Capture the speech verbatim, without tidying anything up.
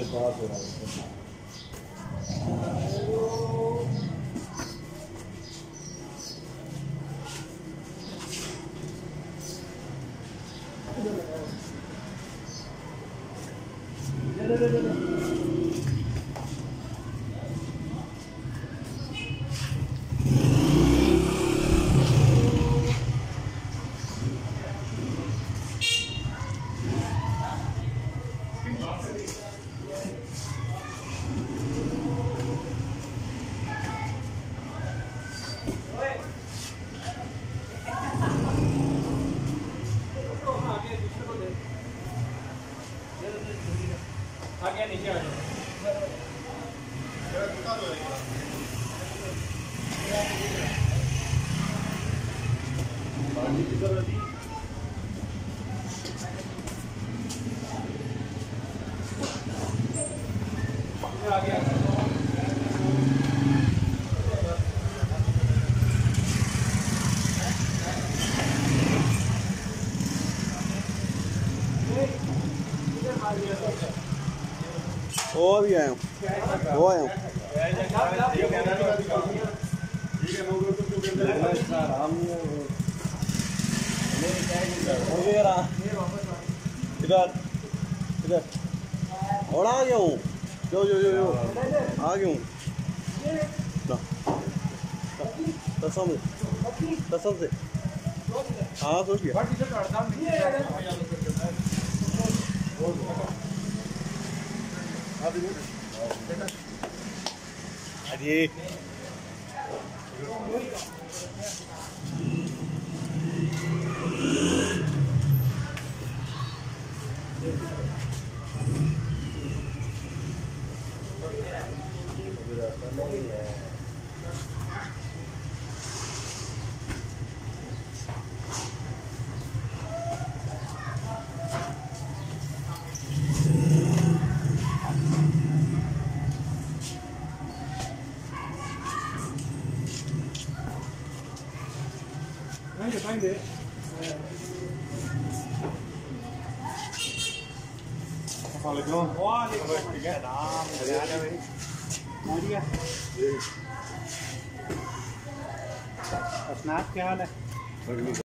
पास हो रहा है। आगे नीचे आ जाओ। वो भी आया हूँ वो आया हूँ इधर इधर और आ गया हूँ जो जो जो जो आ गया हूँ कसम से कसम से हाँ सोच गया अरे Find it. वालेकुम वालेकुम सलाम। बढ़िया। hasnat क्या हाल है?